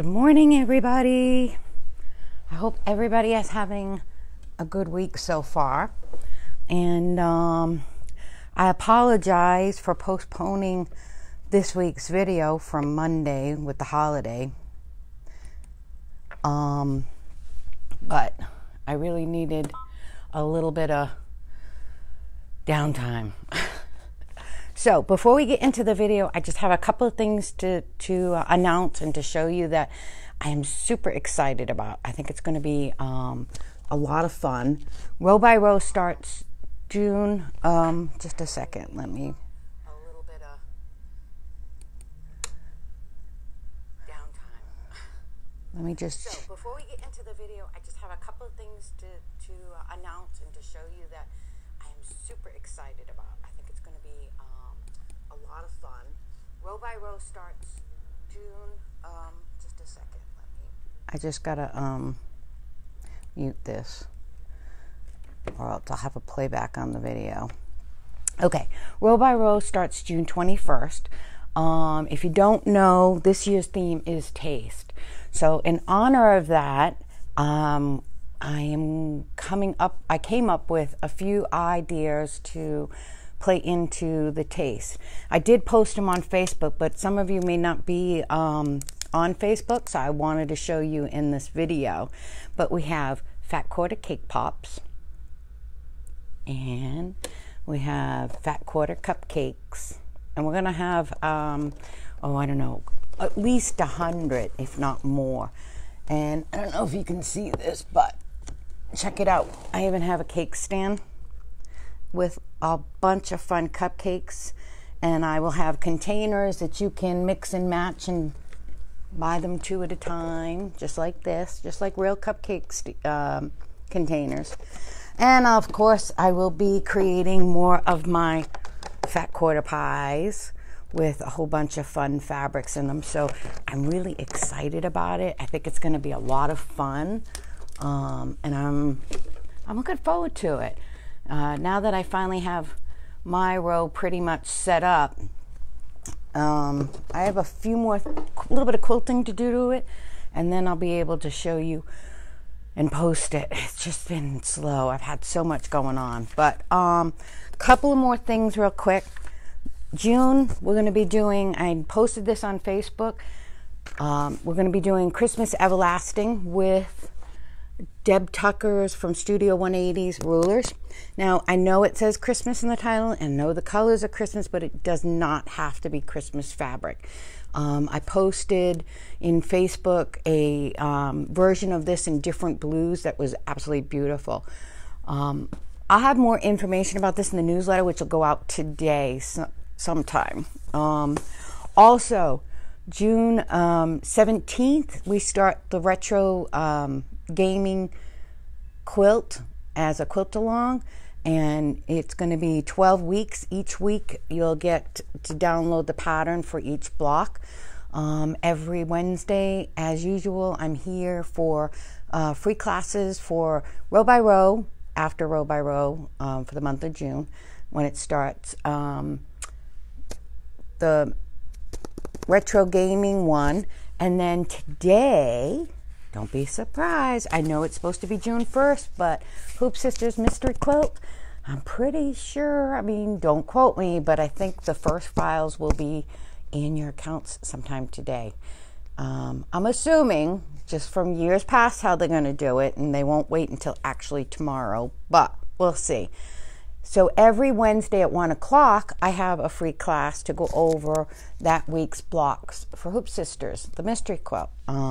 Good morning, everybody. I hope everybody is having a good week so far. And I apologize for postponing this week's video from Monday with the holiday. But I really needed a little bit of downtime. So before we get into the video, I just have a couple of things to announce and to show you that I am super excited about. I think it's going to be a lot of fun. Row by Row starts June. Just a second. Let me. A little bit of downtime. Let me just. So before we get into the video, I just have a couple of things to announce and to show you that I am super excited about. I think it's going to be a lot of fun. Row by Row starts June. Just a second. Let me. I just gotta mute this, or else I'll have a playback on the video. Okay, Row by Row starts June 21st. If you don't know, this year's theme is taste. So in honor of that, I came up with a few ideas to play into the taste. I did post them on Facebook, but some of you may not be on Facebook, so I wanted to show you in this video. But we have fat quarter cake pops, and we have fat quarter cupcakes, and we're gonna have I don't know, at least 100, if not more. And I don't know if you can see this, but check it out. I even have a cake stand with a bunch of fun cupcakes, and I will have containers that you can mix and match and buy them two at a time, just like this, just like real cupcake containers. And of course, I will be creating more of my fat quarter pies with a whole bunch of fun fabrics in them. So I'm really excited about it. I think it's going to be a lot of fun, and I'm looking forward to it. Now that I finally have my row pretty much set up, I have a little bit of quilting to do to it, and then I'll be able to show you and post it. It's just been slow. I've had so much going on. But couple of more things real quick. June, we're going to be doing, I posted this on Facebook, we're going to be doing Christmas Everlasting with Deb Tucker's from Studio 180's rulers. Now, I know it says Christmas in the title, and know the colors are Christmas, but it does not have to be Christmas fabric. I posted in Facebook a version of this in different blues that was absolutely beautiful. I'll have more information about this in the newsletter, which will go out today sometime. Also, June 17th, we start the retro gaming quilt as a quilt along, and it's going to be 12 weeks. Each week you'll get to download the pattern for each block. Every Wednesday, as usual, I'm here for free classes for Row by Row, after Row by Row, for the month of June when it starts. The retro gaming one, and then today, don't be surprised, I know it's supposed to be June 1st, but Hoop Sisters Mystery Quilt, I'm pretty sure, I mean, don't quote me, but I think the first files will be in your accounts sometime today. I'm assuming, just from years past, how they're going to do it, and they won't wait until actually tomorrow, but we'll see. So every Wednesday at 1 o'clock, I have a free class to go over that week's blocks for Hoop Sisters, the Mystery Quilt.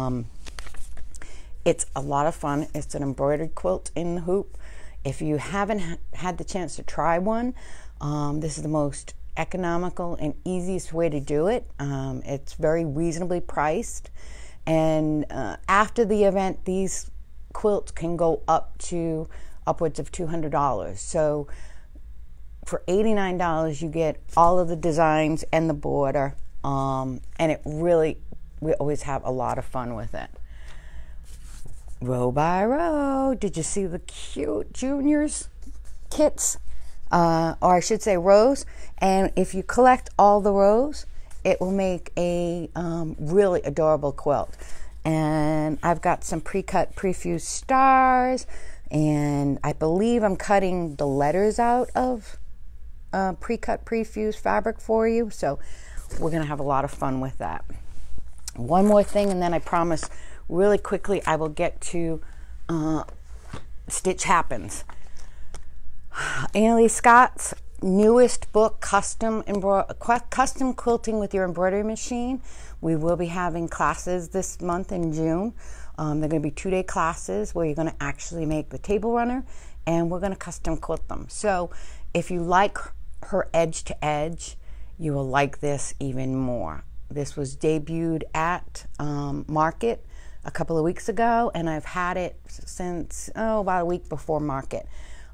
It's a lot of fun. It's an embroidered quilt in the hoop. If you haven't had the chance to try one, this is the most economical and easiest way to do it. It's very reasonably priced. And after the event, these quilts can go up to upwards of $200. So for $89, you get all of the designs and the border, and we always have a lot of fun with it. Row by Row, did you see the cute juniors kits? Or I should say rows. And if you collect all the rows, it will make a really adorable quilt. And I've got some pre-cut, pre-fused stars, and I believe I'm cutting the letters out of pre-cut, pre-fused fabric for you. So we're going to have a lot of fun with that. One more thing, and then I promise really quickly I will get to Stitch Happens. Annalie Scott's newest book, Custom Quilting with Your Embroidery Machine. We will be having classes this month in June. They're going to be 2-day classes where you're going to actually make the table runner, and we're going to custom quilt them. So if you like her edge to edge, you will like this even more. This was debuted at Market a couple of weeks ago, and I've had it since about a week before Market.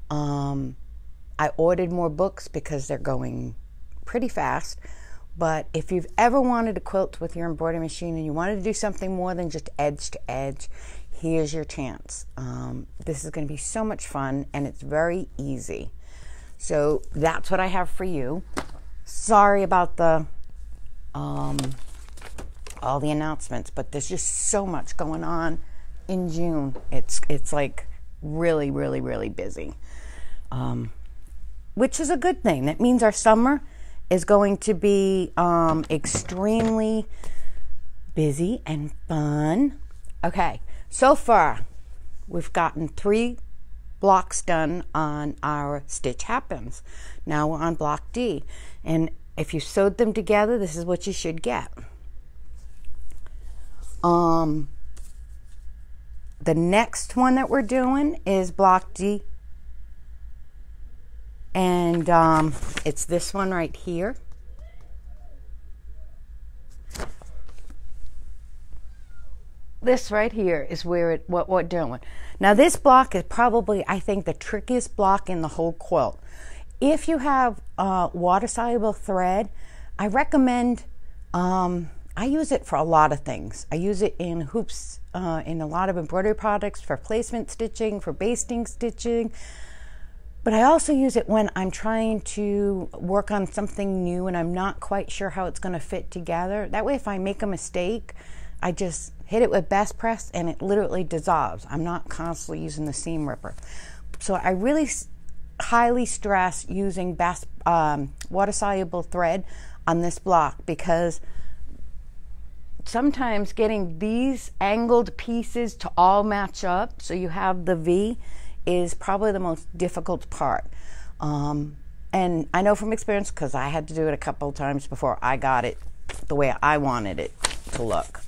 I ordered more books because they're going pretty fast. But if you've ever wanted to quilt with your embroidery machine and you wanted to do something more than just edge to edge, here's your chance. This is going to be so much fun, and it's very easy. So that's what I have for you. Sorry about the all the announcements, but there's just so much going on in June. It's like really, really, really busy, which is a good thing. That means our summer is going to be extremely busy and fun. Okay, so far we've gotten 3 blocks done on our Stitch Happens. Now we're on block D, and if you sewed them together, this is what you should get. The next one that we're doing is block D, and it's this one right here. This right here is where what we're doing. Now this block is probably, I think, the trickiest block in the whole quilt. If you have water soluble thread, I recommend, I use it for a lot of things. I use it in hoops, in a lot of embroidery products, for placement stitching, for basting stitching. But I also use it when I'm trying to work on something new and I'm not quite sure how it's going to fit together. That way, if I make a mistake, I just hit it with best press and it literally dissolves. I'm not constantly using the seam ripper. So I really highly stress using water soluble thread on this block, because sometimes getting these angled pieces to all match up so you have the V is probably the most difficult part. And I know from experience, because I had to do it a couple of times before I got it the way I wanted it to look.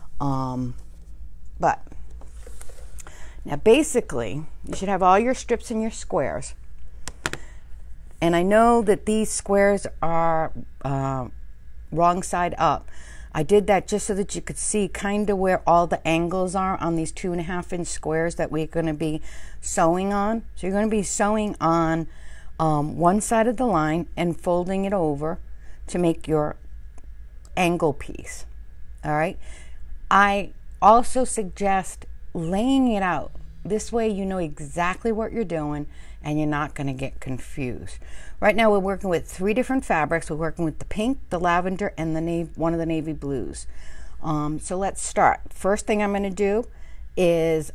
But now basically you should have all your strips and your squares. And I know that these squares are wrong side up. I did that just so that you could see kind of where all the angles are on these 2.5-inch squares that we're going to be sewing on. So you're going to be sewing on one side of the line and folding it over to make your angle piece. All right. I also suggest laying it out. This way you know exactly what you're doing and you're not going to get confused. Right now we're working with 3 different fabrics. We're working with the pink, the lavender, and the one of the navy blues. So let's start. First thing I'm going to do is,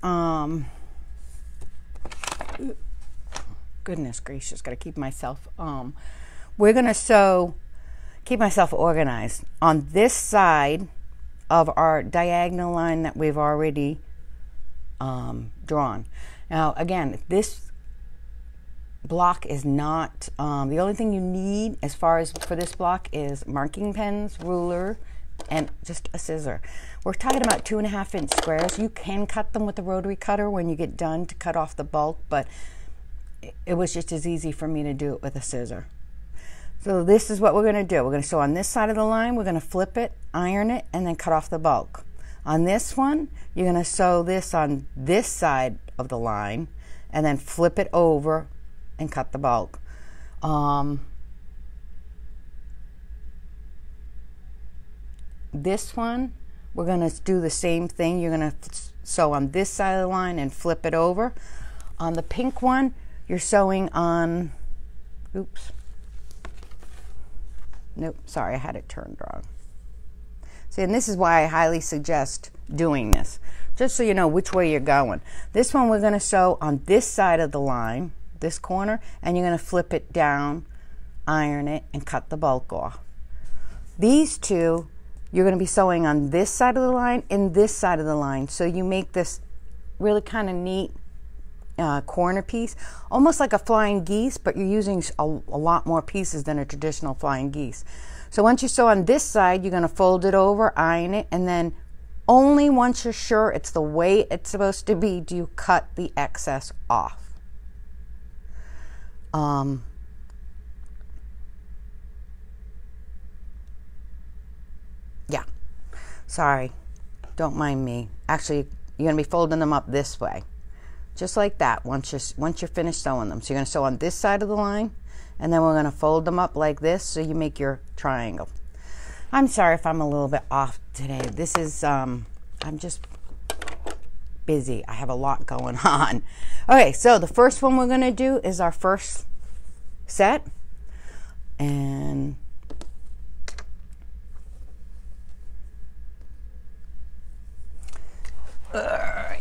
goodness gracious, got to keep myself, we're going to keep myself organized on this side of our diagonal line that we've already drawn. Now again, this block is not, the only thing you need as far as for this block is marking pens, ruler, and just a scissor. We're talking about 2.5-inch squares. You can cut them with the rotary cutter when you get done to cut off the bulk, but it was just as easy for me to do it with a scissor. So this is what we're going to do. We're going to sew on this side of the line, we're going to flip it, iron it, and then cut off the bulk. On this one, you're going to sew this on this side of the line, and then flip it over and cut the bulk. This one, we're going to do the same thing. You're going to sew on this side of the line and flip it over. On the pink one, you're sewing on, oops. Nope, sorry, I had it turned wrong. See, and this is why I highly suggest doing this, just so you know which way you're going. This one we're going to sew on this side of the line, this corner, and you're going to flip it down, iron it, and cut the bulk off. These two, you're going to be sewing on this side of the line and this side of the line, so you make this really kind of neat corner piece, almost like a flying geese, but you're using a lot more pieces than a traditional flying geese. So once you sew on this side, you're going to fold it over, iron it, and then only once you're sure it's the way it's supposed to be do you cut the excess off. Yeah, sorry, don't mind me. Actually, you're going to be folding them up this way, just like that, once you're finished sewing them. So you're going to sew on this side of the line, and then we're going to fold them up like this so you make your triangle. I'm sorry if I'm a little bit off today. This is, I'm just busy. I have a lot going on. Okay, so the first one we're going to do is our first set. And all right.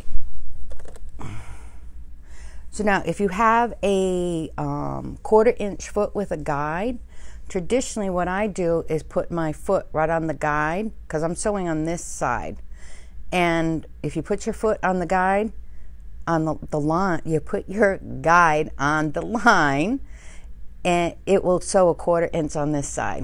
So now if you have a 1/4 inch foot with a guide, traditionally what I do is put my foot right on the guide, because I'm sewing on this side. And if you put your foot on the guide, on the line, you put your guide on the line, and it will sew a 1/4 inch on this side.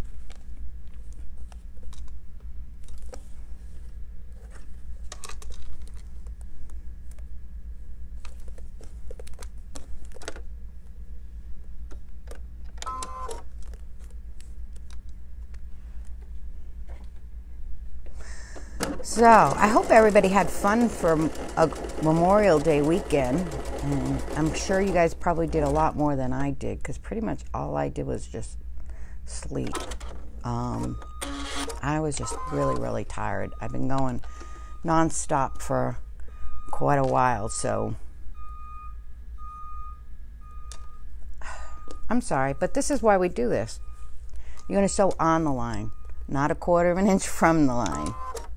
So I hope everybody had fun for a Memorial Day weekend, and I'm sure you guys probably did a lot more than I did, because pretty much all I did was just sleep. I was just really tired. I've been going non-stop for quite a while, so I'm sorry, but this is why we do this. You're going to sew on the line, not a 1/4 inch from the line.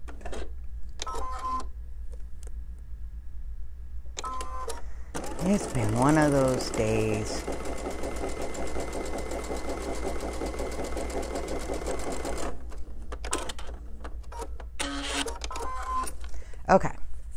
It's been one of those days. Okay.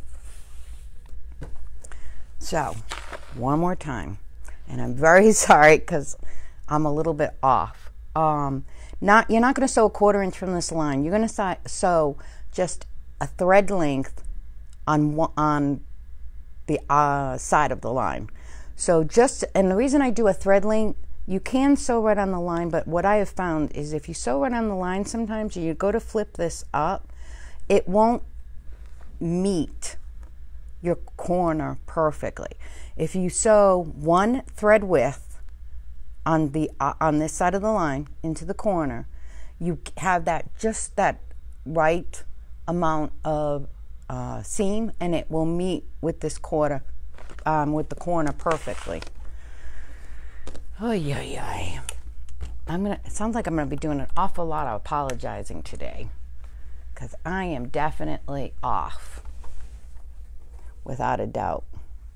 So, one more time. And I'm very sorry because I'm a little bit off. You're not going to sew a 1/4 inch from this line. You're going to sew just a thread length on the side of the line. So and the reason I do a thread length, you can sew right on the line, but what I have found is if you sew right on the line, sometimes you go to flip this up, it won't meet your corner perfectly. If you sew one thread width on this side of the line into the corner, you have just that right amount of seam, and it will meet with this with the corner perfectly. Oh yeah. It sounds like I'm gonna be doing an awful lot of apologizing today, because I am definitely off, without a doubt.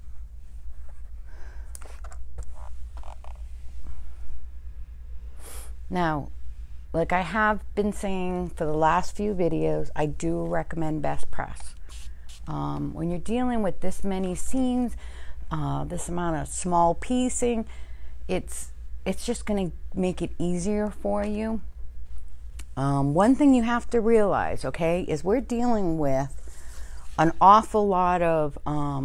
Now, like I have been saying for the last few videos, I do recommend best press. When you're dealing with this many seams, this amount of small piecing, it's just going to make it easier for you. One thing you have to realize, okay, is we're dealing with an awful lot of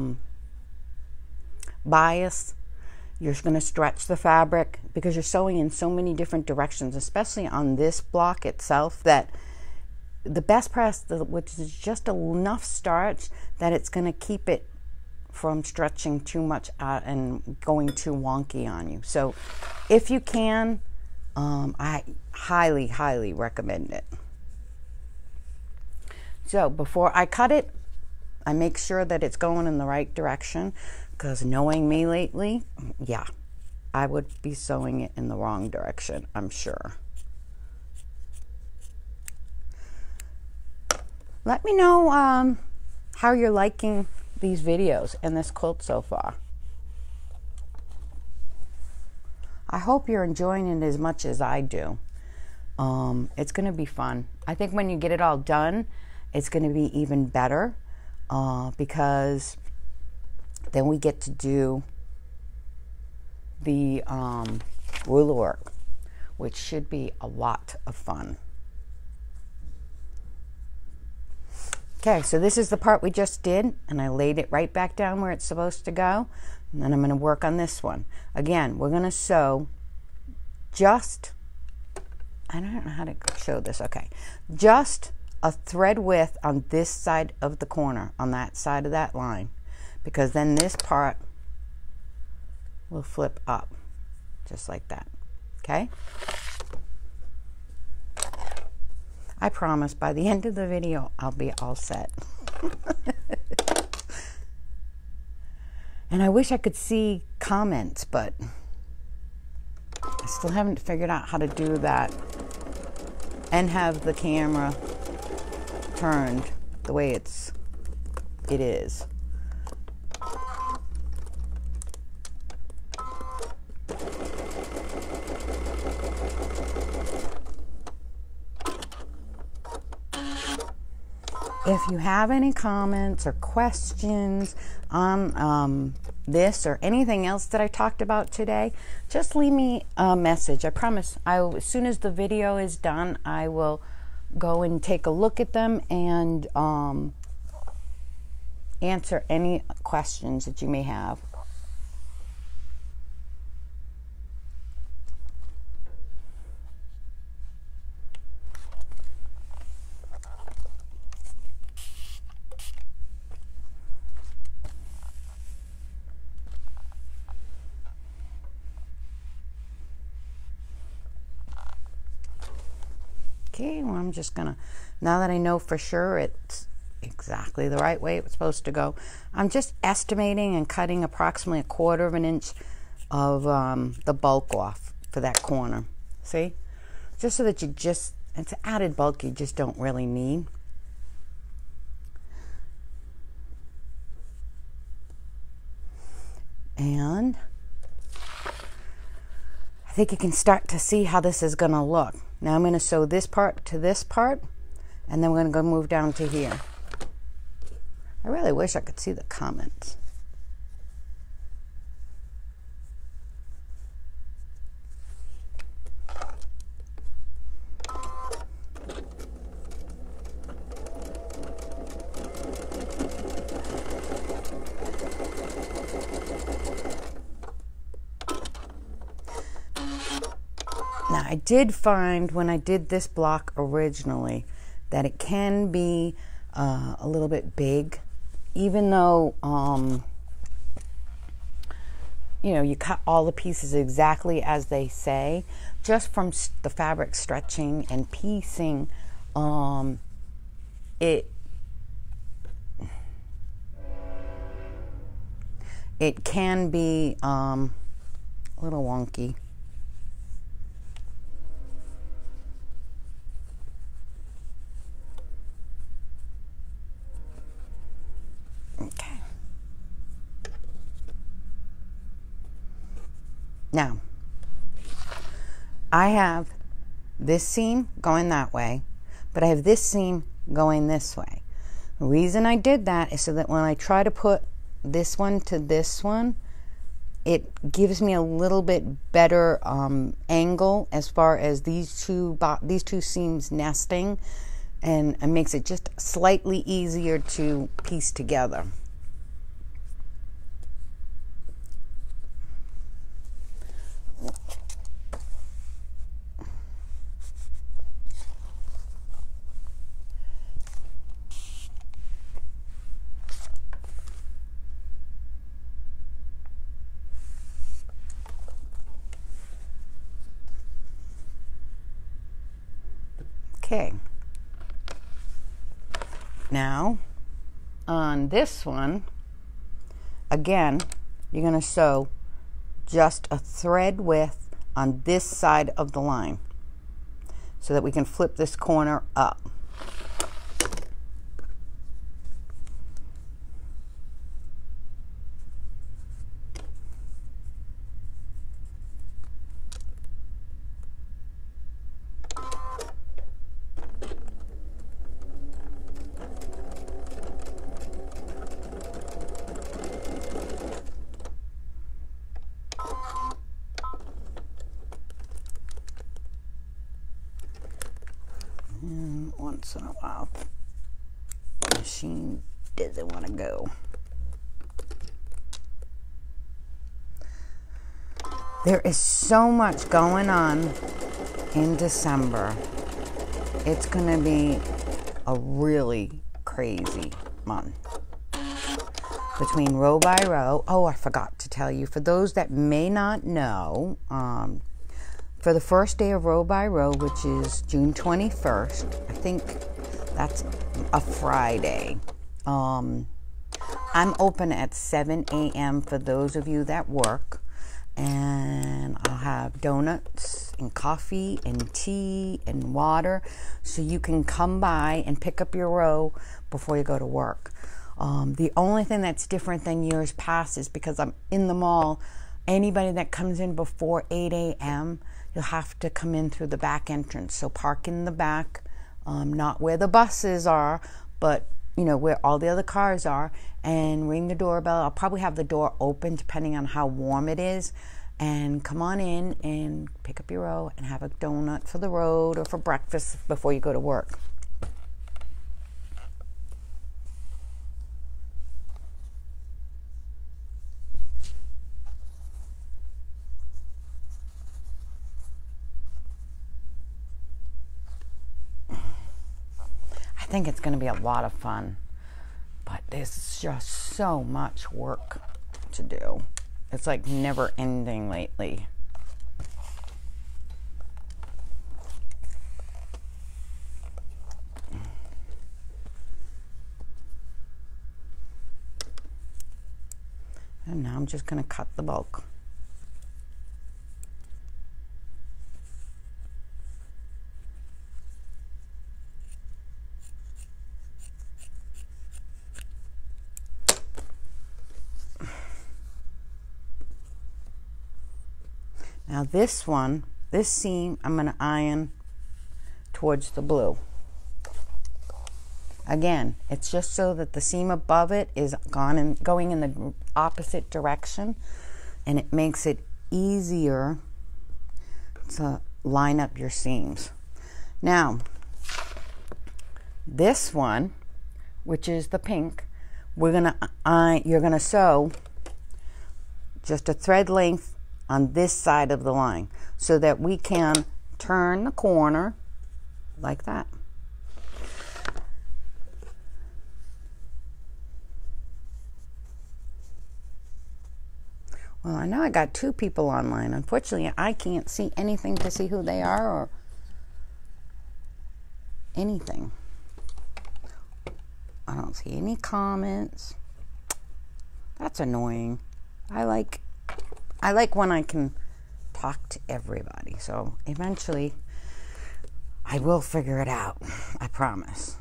bias. You're going to stretch the fabric because you're sewing in so many different directions, especially on this block itself, that the best press, which is just enough starch that it's going to keep it from stretching too much out and going too wonky on you. So if you can, I highly recommend it. So before I cut it, I make sure that it's going in the right direction, because knowing me lately, yeah, I would be sewing it in the wrong direction, I'm sure. Let me know how you're liking these videos and this quilt so far. I hope you're enjoying it as much as I do. It's going to be fun. I think when you get it all done, it's going to be even better because then we get to do the ruler work, which should be a lot of fun. Okay, so this is the part we just did, and I laid it right back down where it's supposed to go. And then I'm going to work on this one. Again, we're going to sew just, I don't know how to show this, okay, just a thread width on this side of the corner, on that side of that line, because then this part will flip up, just like that, okay? I promise by the end of the video, I'll be all set. And I wish I could see comments, but I still haven't figured out how to do that and have the camera turned the way it is. If you have any comments or questions on this or anything else that I talked about today, just leave me a message. I promise, as soon as the video is done, I will go and take a look at them and answer any questions that you may have. Okay, well, I'm just gonna, now that I know for sure it's exactly the right way it's supposed to go, I'm just estimating and cutting approximately 1/4 of an inch of the bulk off for that corner. See? Just so that you just, it's added bulk you just don't really need. And I think you can start to see how this is gonna look. Now I'm going to sew this part to this part, and then we're going to go move down to here. I really wish I could see the comments. Now, I did find when I did this block originally that it can be a little bit big, even though, you know, you cut all the pieces exactly as they say, just from the fabric stretching and piecing, it can be a little wonky. Okay. Now, I have this seam going that way, but I have this seam going this way. The reason I did that is so that when I try to put this one to this one, it gives me a little bit better angle as far as these two seams nesting, and it makes it just slightly easier to piece together. Okay. Now, on this one, again, you're going to sew just a thread width on this side of the line so that we can flip this corner up. doesn't want to go. There is so much going on in December. It's going to be a really crazy month. Between row by row, oh, I forgot to tell you, for those that may not know, for the first day of row by row, which is June 21st, I think that's a Friday, I'm open at 7 a.m. for those of you that work. And I'll have donuts and coffee and tea and water, so you can come by and pick up your row before you go to work. The only thing that's different than years past is because I'm in the mall, anybody that comes in before 8 a.m., you'll have to come in through the back entrance. So park in the back, not where the buses are, but you know, where all the other cars are, and ring the doorbell. I'll probably have the door open depending on how warm it is, and come on in and pick up your row and have a donut for the road or for breakfast before you go to work. I think it's going to be a lot of fun, but there's just so much work to do. It's like never ending lately. And now I'm just going to cut the bulk. Now this one, this seam, I'm going to iron towards the blue. Again, it's just so that the seam above it is going in the opposite direction, and it makes it easier to line up your seams. Now, this one, which is the pink, you're gonna sew just a thread length on this side of the line so that we can turn the corner like that. Well, I know I got two people online. Unfortunately, I can't see anything to see who they are or anything. I don't see any comments. That's annoying. I like when I can talk to everybody. So eventually I will figure it out. I promise.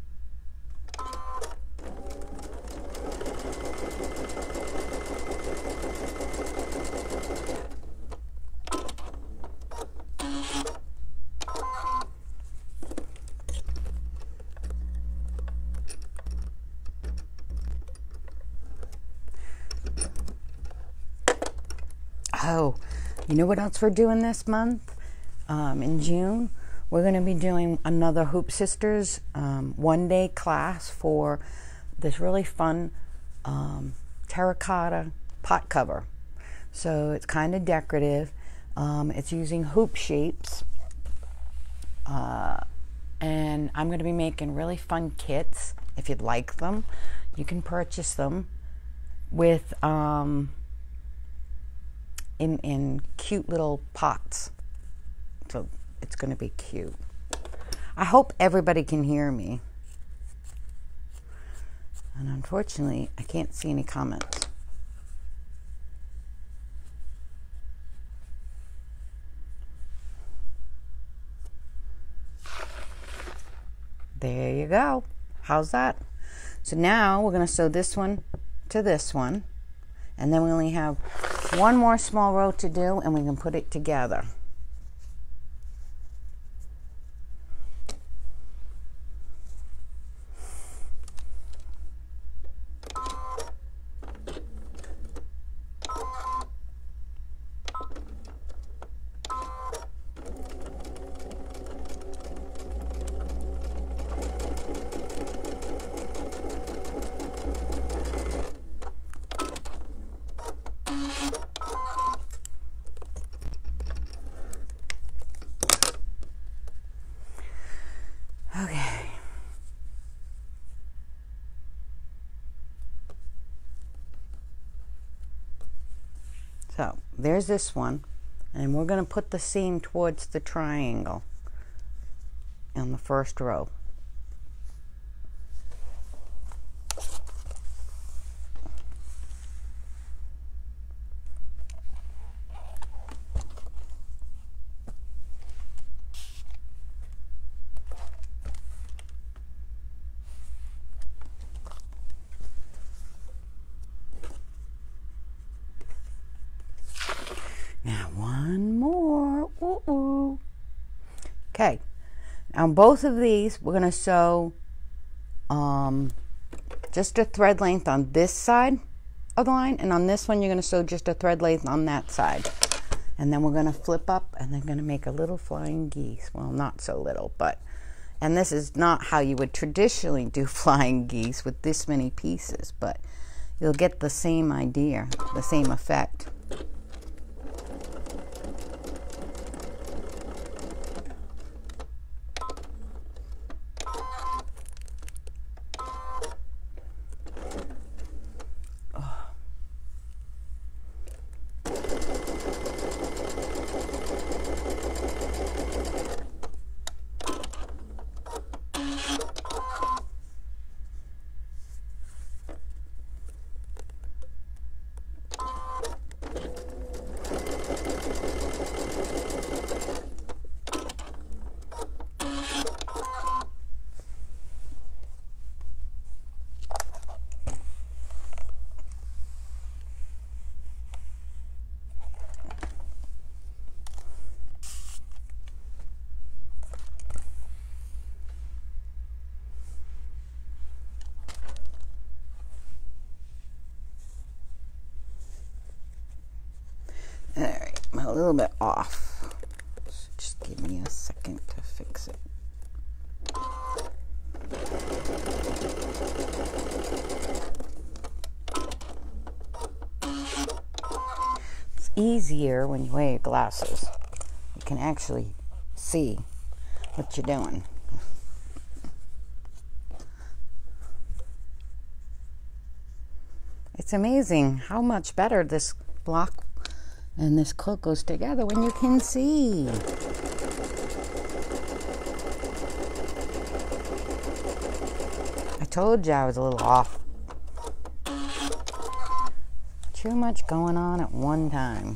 Oh, you know what else we're doing this month? In June, we're going to be doing another Hoop Sisters one-day class for this really fun terracotta pot cover. So it's kind of decorative. It's using hoop shapes. And I'm going to be making really fun kits. If you'd like them, you can purchase them with in cute little pots. So it's going to be cute. I hope everybody can hear me. And unfortunately, I can't see any comments. There you go. How's that? So now we're going to sew this one to this one. And then we only have one more small row to do, and we can put it together. So there's this one, and we're going to put the seam towards the triangle on the first row. Now one more. Ooh. Okay. Now both of these we're going to sew just a thread length on this side of the line, and on this one you're going to sew just a thread length on that side. And then we're going to flip up and then going to make a little flying geese. Well, not so little, but, and this is not how you would traditionally do flying geese with this many pieces, but you'll get the same idea, the same effect. All right, I'm a little bit off. So just give me a second to fix it. It's easier when you wear your glasses. You can actually see what you're doing. It's amazing how much better this block and this quilt goes together when you can see. I told you I was a little off. Too much going on at one time.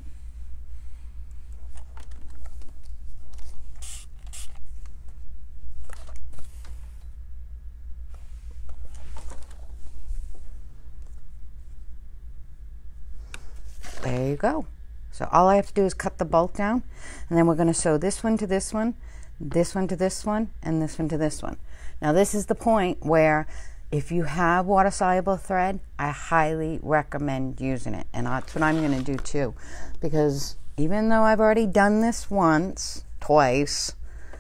There you go. So all I have to do is cut the bolt down, and then we're going to sew this one to this one, this one to this one, and this one to this one. Now this is the point where if you have water soluble thread, I highly recommend using it, and that's what I'm going to do too, because even though I've already done this once, twice,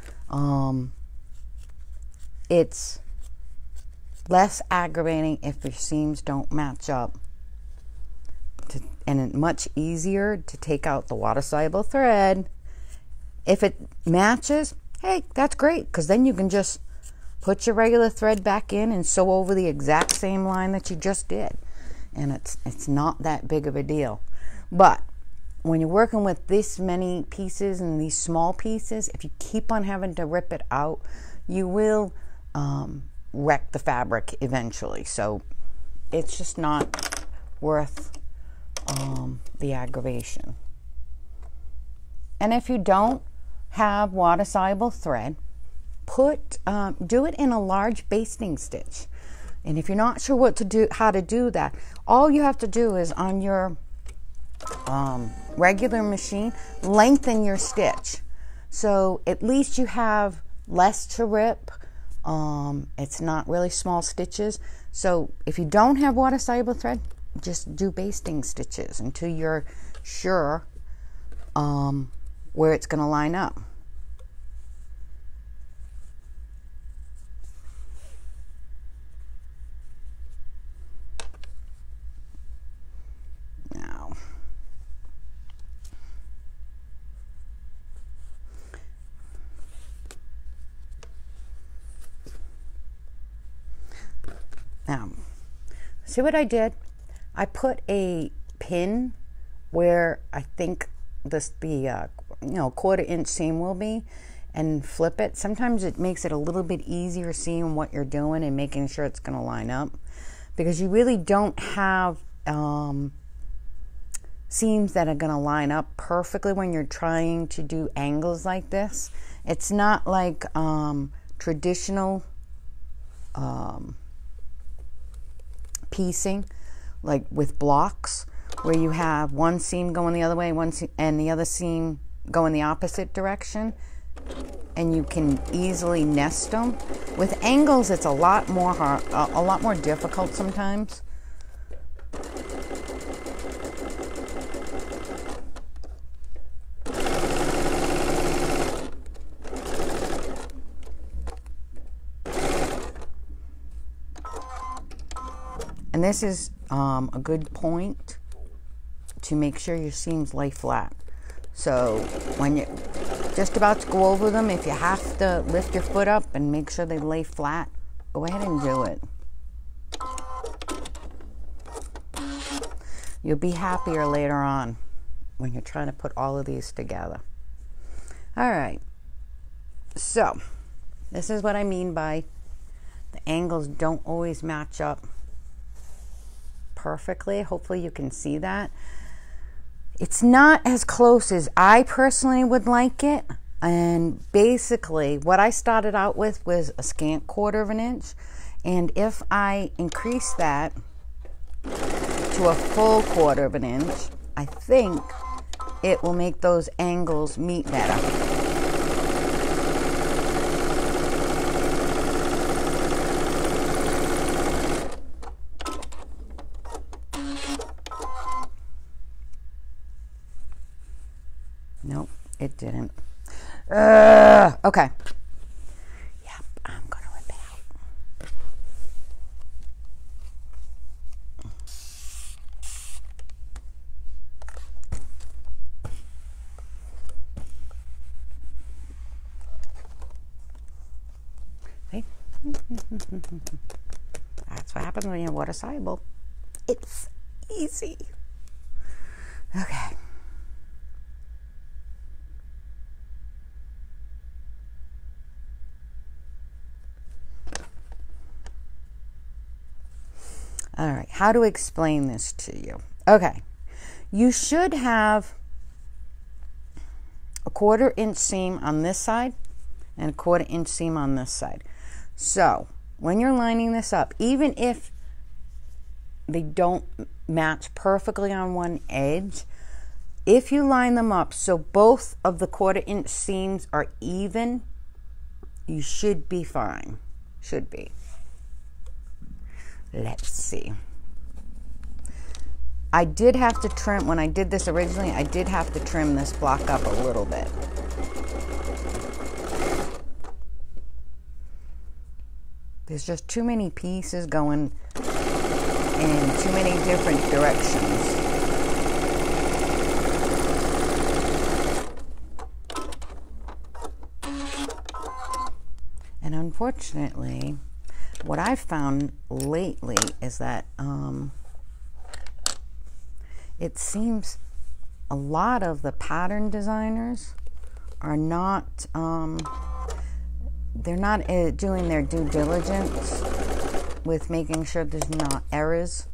it's less aggravating if your seams don't match up. And it's much easier to take out the water soluble thread. If it matches, hey, that's great, because then you can just put your regular thread back in and sew over the exact same line that you just did, and it's not that big of a deal. But when you're working with this many pieces and these small pieces, if you keep on having to rip it out, you will wreck the fabric eventually. So it's just not worth the aggravation. And if you don't have water soluble thread, do it in a large basting stitch. And if you're not sure what to do, how to do that, all you have to do is on your regular machine, lengthen your stitch, so at least you have less to rip. It's not really small stitches. So if you don't have water soluble thread, just do basting stitches until you're sure where it's going to line up. Now, see what I did? I put a pin where I think the 1/4-inch seam will be and flip it. Sometimes it makes it a little bit easier seeing what you're doing and making sure it's going to line up, because you really don't have seams that are going to line up perfectly when you're trying to do angles like this. It's not like traditional piecing, like with blocks, where you have one seam going the other way, and the other seam going the opposite direction, and you can easily nest them. With angles, it's a lot more difficult sometimes. And this is a good point to make sure your seams lay flat. So when you're just about to go over them, if you have to lift your foot up and make sure they lay flat, go ahead and do it. You'll be happier later on when you're trying to put all of these together. All right, so this is what I mean by the angles don't always match up perfectly. Hopefully you can see that. It's not as close as I personally would like it. And basically what I started out with was a scant 1/4 inch. And if I increase that to a full 1/4 inch, I think it will make those angles meet better. Nope, it didn't. Okay. Yep, I'm gonna rip it out. See? That's what happens when you're water soluble. It's easy. Okay. All right, how to explain this to you? Okay, you should have a 1/4 inch seam on this side and a 1/4 inch seam on this side. So when you're lining this up, even if they don't match perfectly on one edge, if you line them up so both of the 1/4 inch seams are even, you should be fine. Should be. Let's see. I did have to trim, when I did this originally, I did have to trim this block up a little bit. There's just too many pieces going in too many different directions. And unfortunately, what I've found lately is that it seems a lot of the pattern designers are not, they're not doing their due diligence with making sure there's not errors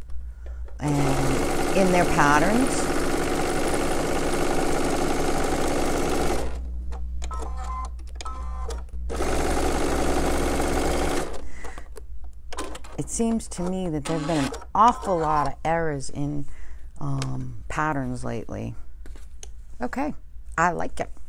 in their patterns. It seems to me that there have been an awful lot of errors in patterns lately. Okay, I like it.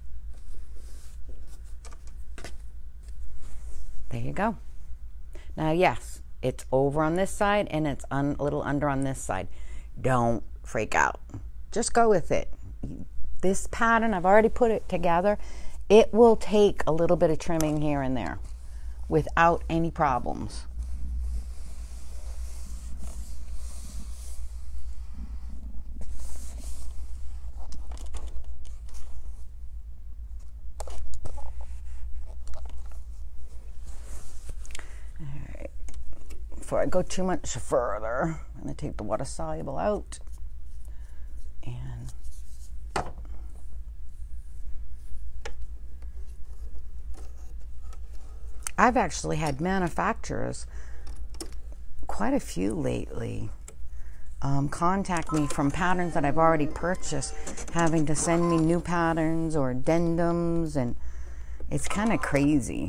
There you go. Now, yes, it's over on this side and it's a little under on this side. Don't freak out. Just go with it. This pattern, I've already put it together. It will take a little bit of trimming here and there without any problems. Before I go too much further, I'm going to take the water soluble out And I've actually had manufacturers, quite a few lately, contact me from patterns that I've already purchased, having to send me new patterns or addendums, and it's kind of crazy.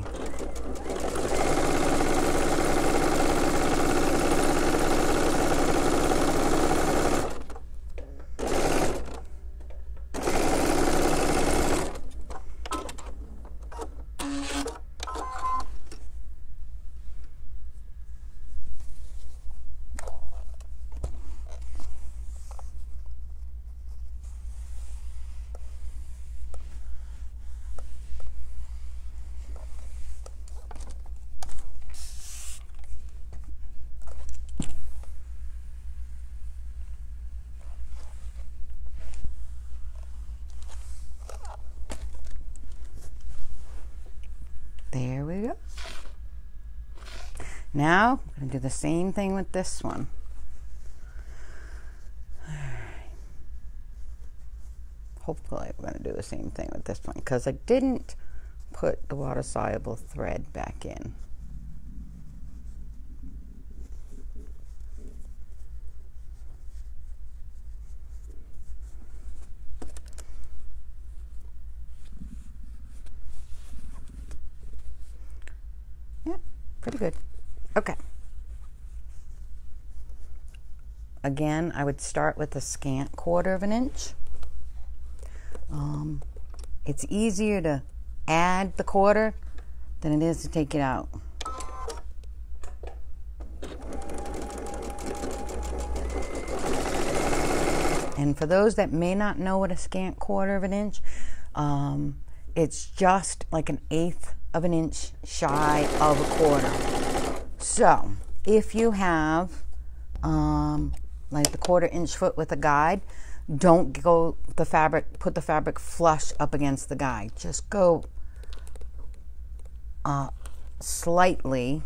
There we go. Now, I'm going to do the same thing with this one. Hopefully, I'm going to do the same thing with this one because I didn't put the water soluble thread back in. Pretty good. Okay. Again, I would start with a scant 1/4 of an inch. It's easier to add the 1/4 than it is to take it out. And for those that may not know what a scant 1/4 of an inch, it's just like an 1/8 of an inch shy of a 1/4. So if you have like the 1/4 inch foot with a guide, don't go the fabric, put the fabric flush up against the guide. Just go slightly,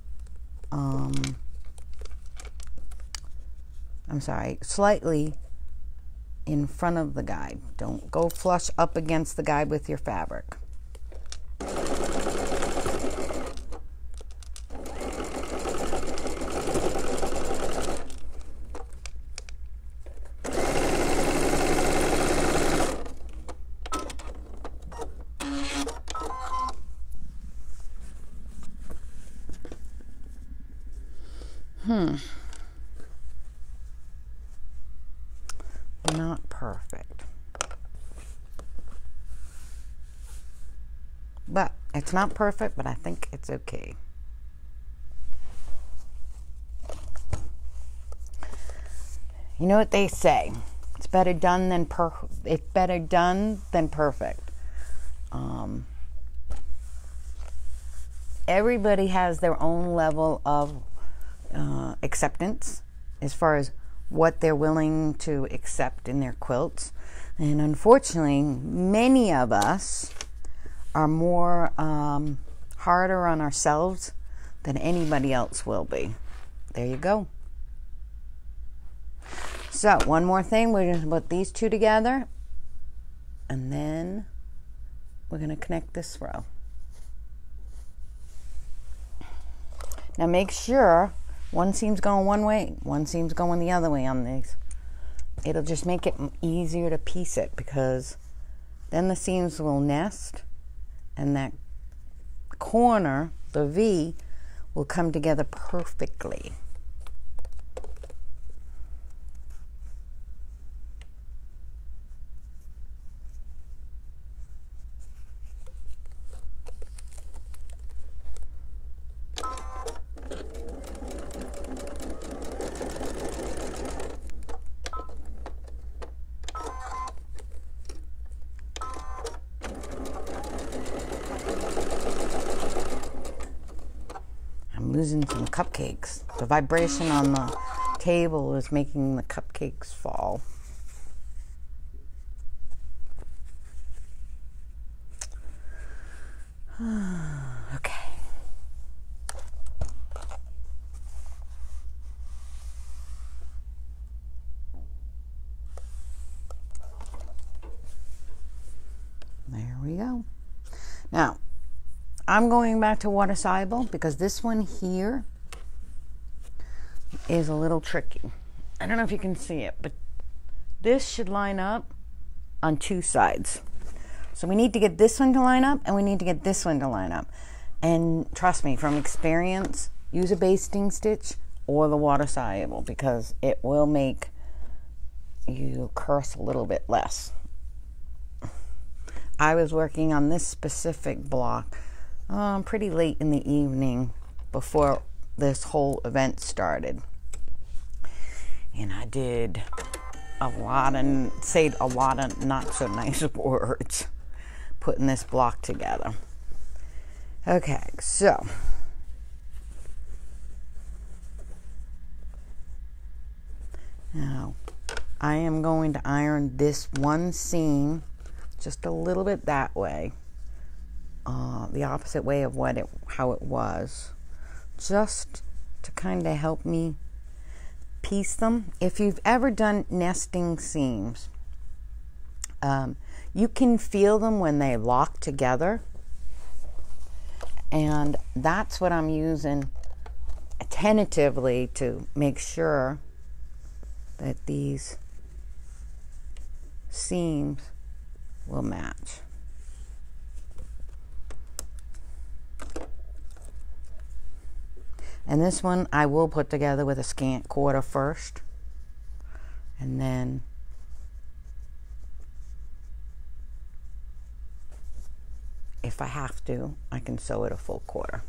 slightly in front of the guide. Don't go flush up against the guide with your fabric. Not perfect. But it's not perfect, but I think it's okay. You know what they say? It's better done than perfect. Everybody has their own level of acceptance as far as what they're willing to accept in their quilts. And unfortunately, many of us are more harder on ourselves than anybody else will be. There you go. So one more thing, we're going to put these two together and then we're going to connect this row. Now make sure one seam's going one way, one seam's going the other way on these. It'll just make it easier to piece it because then the seams will nest and that corner, the V, will come together perfectly. Losing some cupcakes. The vibration on the table is making the cupcakes fall. Okay. Now, I'm going back to Water Soluble because this one here is a little tricky. I don't know if you can see it, but this should line up on two sides. So we need to get this one to line up, and we need to get this one to line up. And trust me, from experience, use a basting stitch or the Water Soluble because it will make you curse a little bit less. I was working on this specific block pretty late in the evening before this whole event started. And I did said a lot of not so nice words putting this block together. Okay, so now I am going to iron this one seam just a little bit that way, the opposite way of how it was, just to kind of help me piece them. If you've ever done nesting seams, you can feel them when they lock together, and that's what I'm using tentatively to make sure that these seams will match. And this one I will put together with a scant quarter first, and then if I have to, I can sew it a full quarter.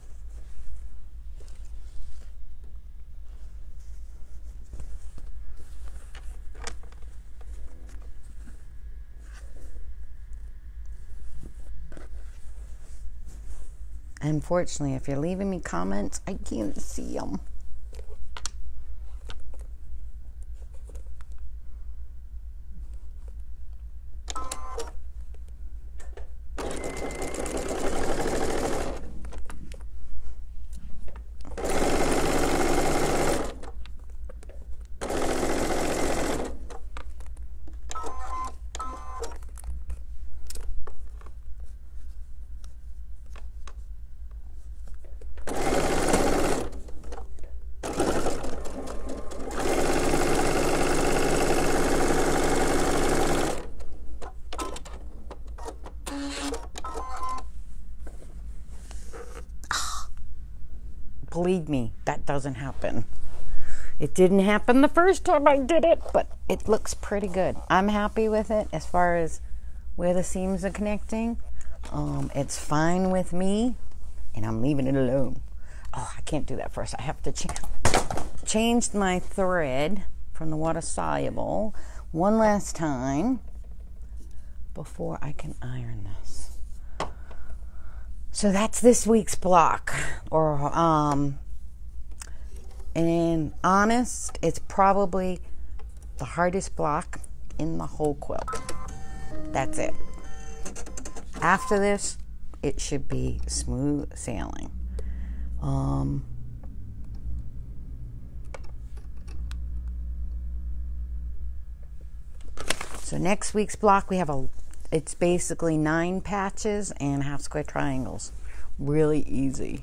Unfortunately, if you're leaving me comments, I can't see them. Believe me, that doesn't happen. It didn't happen the first time I did it, but it looks pretty good. I'm happy with it as far as where the seams are connecting. It's fine with me, and I'm leaving it alone. Oh, I can't do that first. I have to change my thread from the Water Soluble one last time before I can iron this. So that's this week's block, and honest, it's probably the hardest block in the whole quilt. That's it. After this, it should be smooth sailing. So next week's block, we have it's basically 9 patches and half square triangles. Really easy.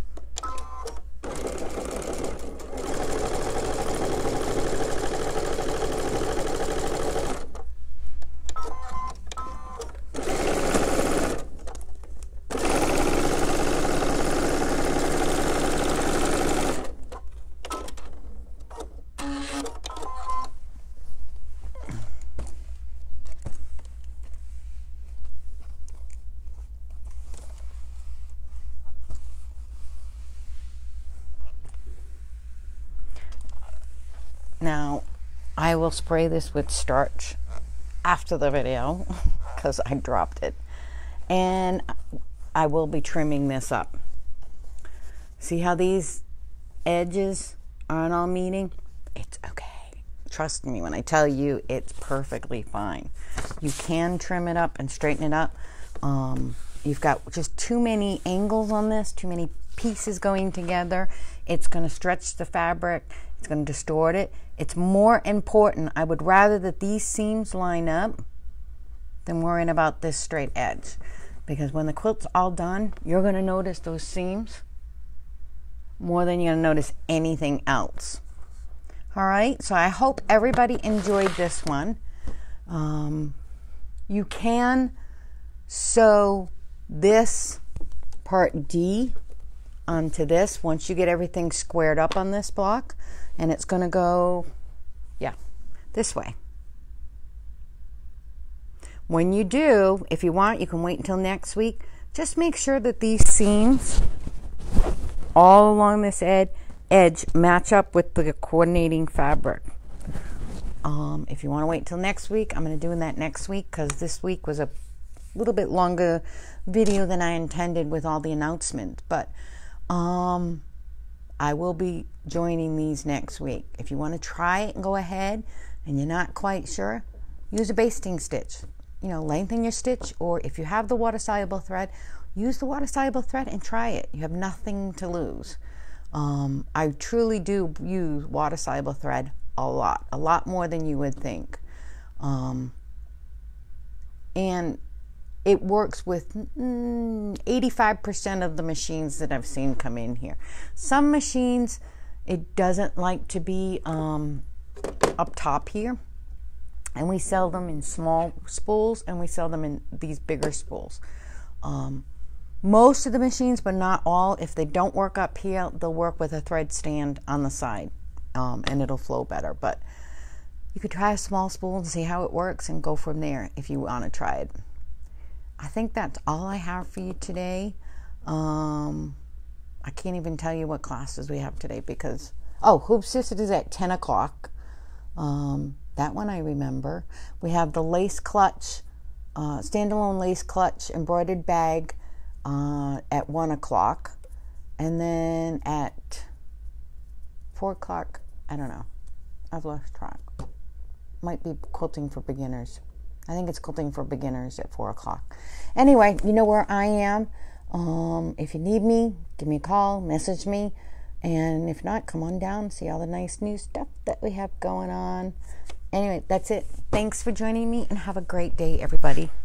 Now, I will spray this with starch after the video because I dropped it. And I will be trimming this up. See how these edges aren't all meeting? It's okay. Trust me when I tell you it's perfectly fine. You can trim it up and straighten it up. You've got just too many angles on this, too many pieces going together. It's going to stretch the fabric. It's going to distort it. It's more important. I would rather that these seams line up than worrying about this straight edge. because when the quilt's all done, you're going to notice those seams more than you're going to notice anything else. All right, so I hope everybody enjoyed this one. You can sew this part D onto this once you get everything squared up on this block, and it's going to go, yeah, this way. When you do, if you want, you can wait until next week. Just make sure that these seams all along this edge match up with the coordinating fabric. If you want to wait till next week, I'm going to do that next week, because this week was a little bit longer video than I intended with all the announcements. But I will be joining these next week. If you want to try it and go ahead and you're not quite sure, use a basting stitch. You know, lengthen your stitch, or if you have the water soluble thread, use the water soluble thread and try it. You have nothing to lose. I truly do use water soluble thread a lot more than you would think. And it works with 85% of the machines that I've seen come in here. Some machines, it doesn't like to be up top here. And we sell them in small spools, and we sell them in these bigger spools. Most of the machines, but not all, if they don't work up here, they'll work with a thread stand on the side, and it'll flow better. But you could try a small spool and see how it works and go from there if you want to try it. I think that's all I have for you today. I can't even tell you what classes we have today because, Hoop Sisters is at 10 o'clock. That one I remember. We have the lace clutch, standalone lace clutch embroidered bag at 1 o'clock. And then at 4 o'clock, I don't know. I've lost track. Might be quilting for beginners. I think it's quilting for beginners at 4 o'clock. Anyway, you know where I am. If you need me, give me a call, message me. And if not, come on down, see all the nice new stuff that we have going on. Anyway, that's it. Thanks for joining me, and have a great day, everybody.